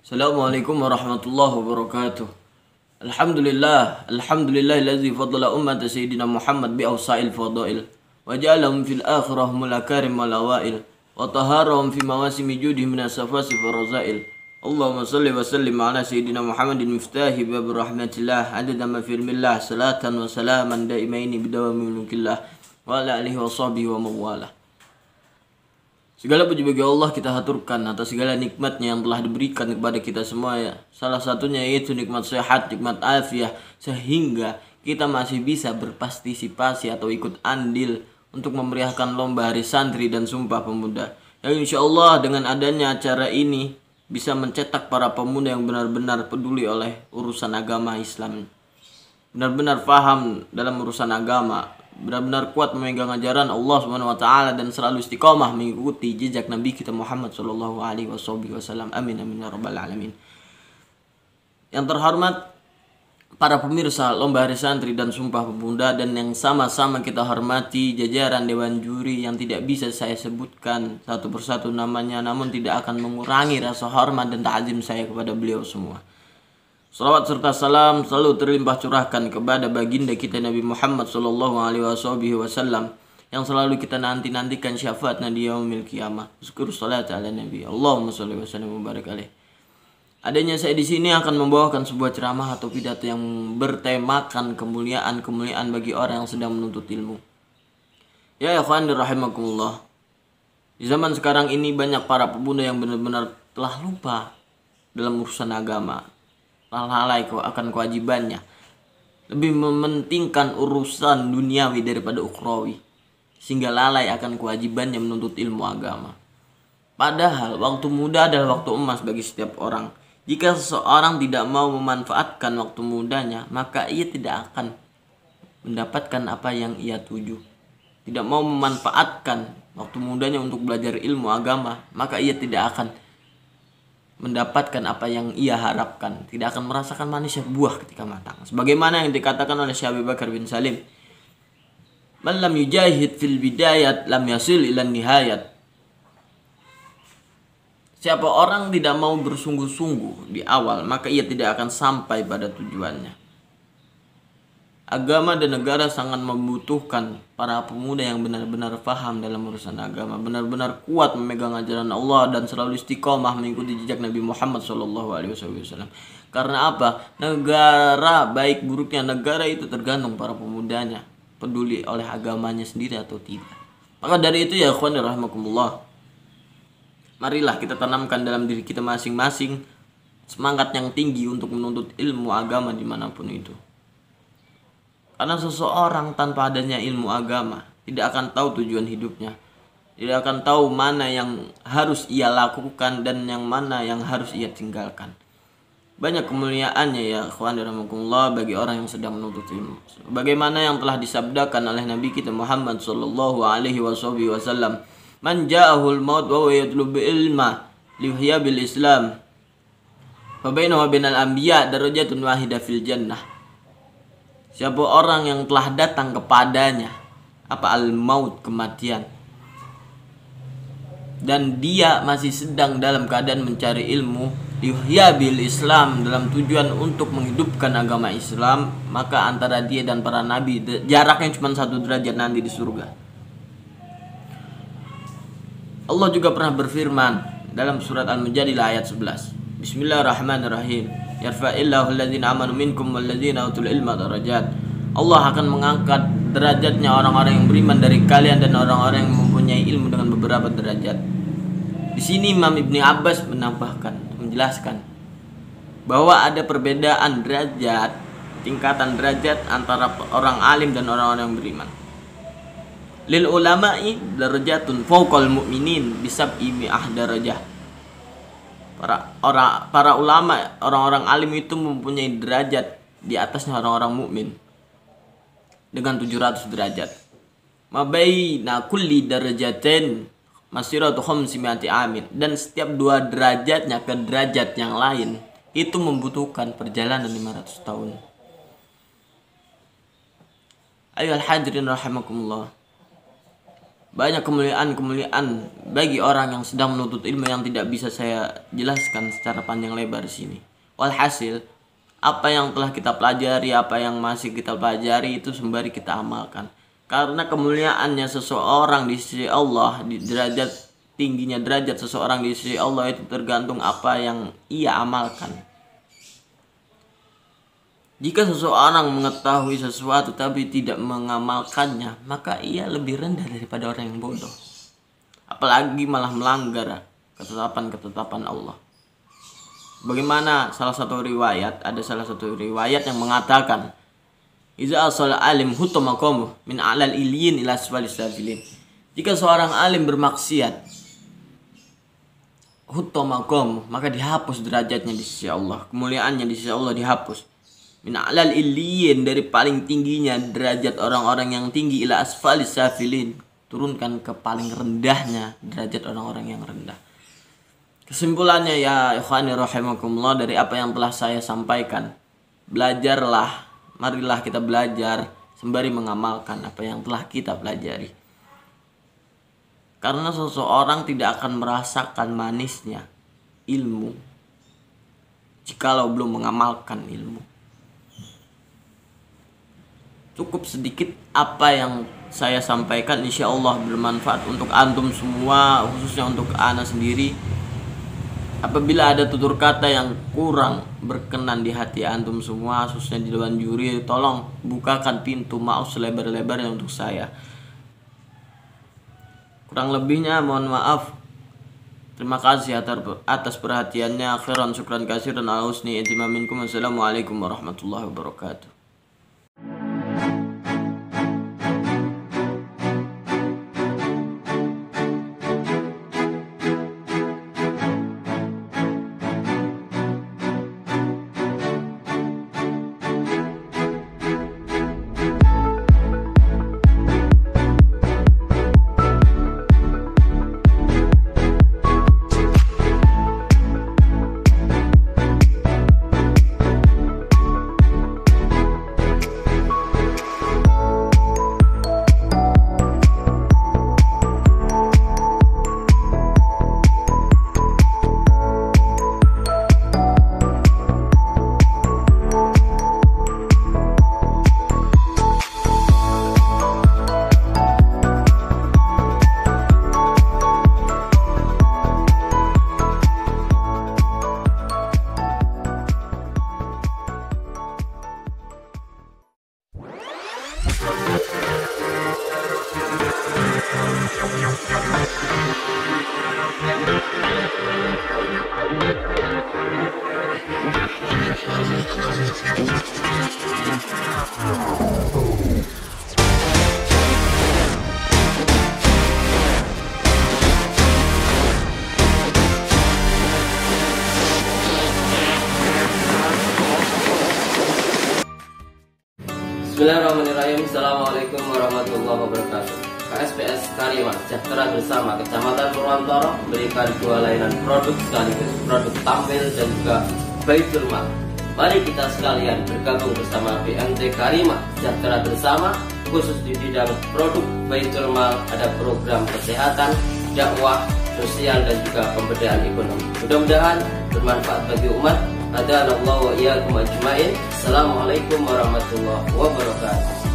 Assalamualaikum warahmatullahi wabarakatuh. Alhamdulillahilladzi fadala ummat sayyidina Muhammad bi awsa'il fadail wa ja'alahum fil akhirah mulakarim wal awail wa taharahum fi mawasimi judi min asafasi farazail. Allahumma salli wa sallim ala sayyidina Muhammadin miftahi bab rahmatillah adada ma fi ilmillah salatan wa salaman daimaini bidawami mulkillah wa ala alihi wa sahbihi wa mawalah. Segala puji bagi Allah kita haturkan atas segala nikmatnya yang telah diberikan kepada kita semua ya. Salah satunya yaitu nikmat sehat, nikmat afiah, sehingga kita masih bisa berpartisipasi atau ikut andil untuk memeriahkan lomba hari santri dan sumpah pemuda. Yang insya Allah dengan adanya acara ini bisa mencetak para pemuda yang benar-benar peduli oleh urusan agama Islam. Benar-benar paham dalam urusan agama, benar-benar kuat memegang ajaran Allah SWT dan selalu istiqomah mengikuti jejak Nabi kita Muhammad SAW. Amin amin ya rabbal alamin. Yang terhormat para pemirsa lomba hari santri dan sumpah pemuda, dan yang sama-sama kita hormati jajaran dewan juri yang tidak bisa saya sebutkan satu persatu namanya, namun tidak akan mengurangi rasa hormat dan ta'zim saya kepada beliau semua. Salawat serta salam selalu terlimpah curahkan kepada baginda kita Nabi Muhammad SAW yang selalu kita nantikan syafaatnya di yaumil qiyamah. Syukur salat ala Nabi. Allahumma sholli wa sallim wa barik alaih. Adanya saya di sini akan membawakan sebuah ceramah atau pidato yang bertemakan kemuliaan bagi orang yang sedang menuntut ilmu. Ya ikhwan rahimakumullah. Di zaman sekarang ini banyak para pemuda yang benar-benar telah lupa dalam urusan agama. Lalai akan kewajibannya, lebih mementingkan urusan duniawi daripada ukhrawi, sehingga lalai akan kewajibannya menuntut ilmu agama. Padahal waktu muda adalah waktu emas bagi setiap orang. Jika seseorang tidak mau memanfaatkan waktu mudanya, maka ia tidak akan mendapatkan apa yang ia tuju. Tidak mau memanfaatkan waktu mudanya untuk belajar ilmu agama, maka ia tidak akan mendapatkan apa yang ia harapkan, tidak akan merasakan manisnya buah ketika matang. Sebagaimana yang dikatakan oleh Syekh Abu Bakar bin Salim, "Man lam yujahid fil bidayat lam yasil ila nihayat." Siapa orang tidak mau bersungguh-sungguh di awal, maka ia tidak akan sampai pada tujuannya. Agama dan negara sangat membutuhkan para pemuda yang benar-benar paham dalam urusan agama, benar-benar kuat memegang ajaran Allah dan selalu istiqomah mengikuti jejak Nabi Muhammad SAW. Karena apa? Negara, baik buruknya negara itu tergantung para pemudanya peduli oleh agamanya sendiri atau tidak. Maka dari itu ya ikhwan rahimakumullah, marilah kita tanamkan dalam diri kita masing-masing semangat yang tinggi untuk menuntut ilmu agama dimanapun itu. Karena seseorang tanpa adanya ilmu agama tidak akan tahu tujuan hidupnya, tidak akan tahu mana yang harus ia lakukan dan yang mana yang harus ia tinggalkan. Banyak kemuliaannya ya ikhwan rahimakumullah bagi orang yang sedang menuntut ilmu. Bagaimana yang telah disabdakan oleh Nabi kita Muhammad SAW, "Man ja'ahul maut wa huwa yatlubu ilma liyuhya bil Islam, fa bainahu wa bainal anbiya darajatun wahidah fil jannah." Siapa orang yang telah datang kepadanya al-maut, kematian, dan dia masih sedang dalam keadaan mencari ilmu yuhya bil Islam, dalam tujuan untuk menghidupkan agama Islam, maka antara dia dan para nabi jaraknya cuma 1 derajat nanti di surga. Allah juga pernah berfirman dalam surat Al-Mujadilah ayat 11. Bismillahirrahmanirrahim. Yarfa'illahu alladhina amanu minkum walladhina utul ilma darajat. Allah akan mengangkat derajatnya orang-orang yang beriman dari kalian dan orang-orang yang mempunyai ilmu dengan beberapa derajat. Di sini Imam Ibni Abbas menjelaskan bahwa ada perbedaan derajat, tingkatan derajat antara orang alim dan orang-orang yang beriman. Lil ulama'i darajatun fawqal mu'minin bisab'i mi'ah darajah. Para ulama, orang-orang alim itu mempunyai derajat di atasnya orang-orang mukmin dengan 700 derajat. Mabaina kulli darajatin masiratu khamsimi'ati amin, dan setiap 2 derajatnya ke derajat yang lain itu membutuhkan perjalanan 500 tahun. Ayo al-hadirin rahimakumullah. Banyak kemuliaan-kemuliaan bagi orang yang sedang menuntut ilmu yang tidak bisa saya jelaskan secara panjang lebar di sini. Walhasil, apa yang telah kita pelajari, apa yang masih kita pelajari itu sembari kita amalkan. Karena kemuliaannya seseorang di sisi Allah, di derajat tingginya derajat seseorang di sisi Allah itu tergantung apa yang ia amalkan. Jika seseorang mengetahui sesuatu tapi tidak mengamalkannya, maka ia lebih rendah daripada orang yang bodoh. Apalagi malah melanggar ketetapan-ketetapan Allah. Bagaimana ada salah satu riwayat yang mengatakan, "Iza asal alim hutama qamu min a'lal ilyin ila asfalis safilin." Jika seorang alim bermaksiat, hutama qamu, maka dihapus derajatnya di sisi Allah, kemuliaannya di sisi Allah dihapus. Min a'lal illiyin, dari paling tingginya derajat orang-orang yang tinggi, ila asfalis safilin, turunkan ke paling rendahnya derajat orang-orang yang rendah. Kesimpulannya ya ikhwani rahimakumullah, dari apa yang telah saya sampaikan, belajarlah, marilah kita belajar sembari mengamalkan apa yang telah kita pelajari. Karena seseorang tidak akan merasakan manisnya ilmu jikalau belum mengamalkan ilmu. Cukup sedikit apa yang saya sampaikan, insya Allah bermanfaat untuk antum semua, khususnya untuk ana sendiri. Apabila ada tutur kata yang kurang berkenan di hati antum semua, khususnya di dewan juri, tolong bukakan pintu maaf selebar-lebarnya untuk saya. Kurang lebihnya mohon maaf. Terima kasih atas perhatiannya. Khairan syukran katsiran ala husni ihtimam minkum. Wassalamualaikum warahmatullahi wabarakatuh. Bismillahirrahmanirrahim. Assalamualaikum warahmatullahi wabarakatuh. KSPS Karimah Sejahtera Bersama Kecamatan Purwantoro memberikan 2 layanan produk sekaligus produk tampil dan juga Baitul Mal. Mari kita sekalian bergabung bersama BMT Karimah Sejahtera Bersama, khusus di bidang produk Baitul Mal. Ada program kesehatan, dakwah, sosial dan juga pemberdayaan ekonomi. Mudah-mudahan bermanfaat bagi umat. Hadanallahu wa iyyakum ajmain. Assalamualaikum warahmatullahi wabarakatuh.